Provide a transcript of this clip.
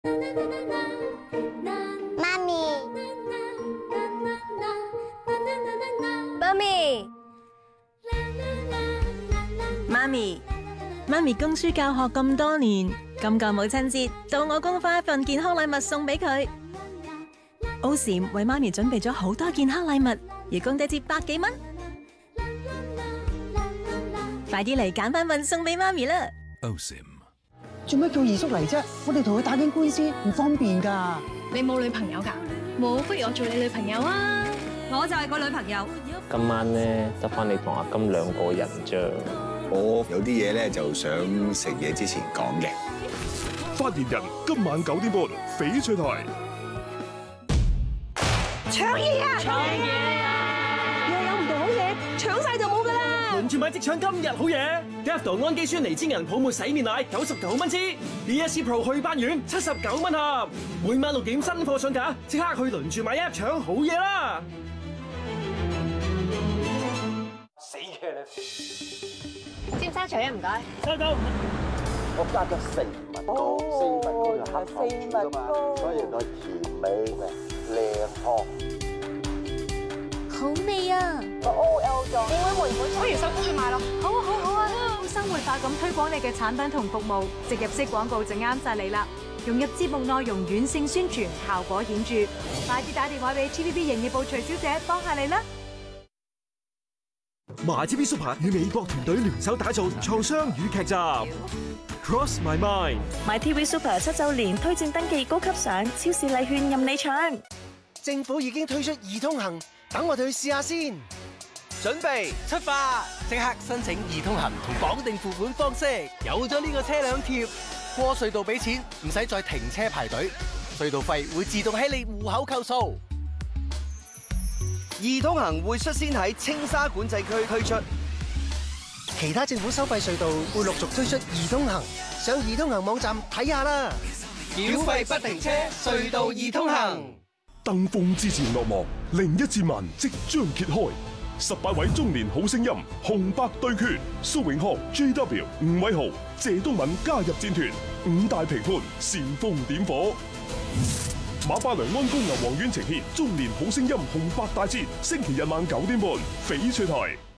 媽咪， 媽咪， 媽咪，媽咪供書教學咁多年，今個母親節到我供翻一份健康禮物送俾佢。Osim 為媽咪準備咗好多健康禮物，而供得接100幾蚊。快啲嚟揀翻份送俾媽咪啦 ！Osim 做咩叫二叔嚟啫？我哋同佢打緊官司，唔方便噶。 你冇女朋友㗎？冇，不如我做你女朋友啊！我就係個女朋友。 今晚咧得翻你同阿金2個人啫。 我有啲嘢咧就想食嘢之前講嘅。 發言人今晚9點半，翡翠台。 搶嘢啊！ 搶嘢啊！ 又有唔同好嘢，搶晒就冇㗎啦！ 輪住買即搶今日好嘢 ，Defdo 氨基酸離子銀泡沫洗面奶99蚊支 ，DSC Pro 祛斑丸79蚊盒，每晚6點新貨上架，即刻去輪住買搶好嘢啦！ 死嘅你！ 尖沙咀啊，唔該。 收到。 我加咗4物糕，4物糕就黑糖煮噶嘛，所以個甜美嘅靚湯。 好味啊！ 個 OL 裝， 你會唔會不如收工去買咯。 好啊，好啊！生活化咁推廣你嘅產品同服務，植入式廣告就啱晒你啦！融入節目內容軟性宣傳，效果顯著。快啲打電話俾 TVB 營業部徐小姐幫下你啦 MyTV Super 與美國團隊聯手打造創傷與劇集。Cross My Mind。MyTV Super 7週年推薦登記高級賞，超市禮券任你搶。 政府已經推出易通行，等我哋去試下先。準備出發，即刻申請易通行同綁定付款方式。有咗呢個車輛貼，過隧道俾錢，唔使再停車排隊，隧道費會自動喺你戶口扣數。易通行會率先喺青沙管制區推出，其他政府收費隧道會陸續推出易通行，上易通行網站睇下啦。繳費不停車，隧道易通行。 登峰之戰落幕，另一戰紋即將揭開。18位中年好聲音紅白對決，蘇永康、JW、吳偉豪、謝東閔加入戰團，5大評判煽風點火。馬巴良安公牛黃丸呈獻中年好聲音紅白大戰，星期日晚9點半，翡翠台。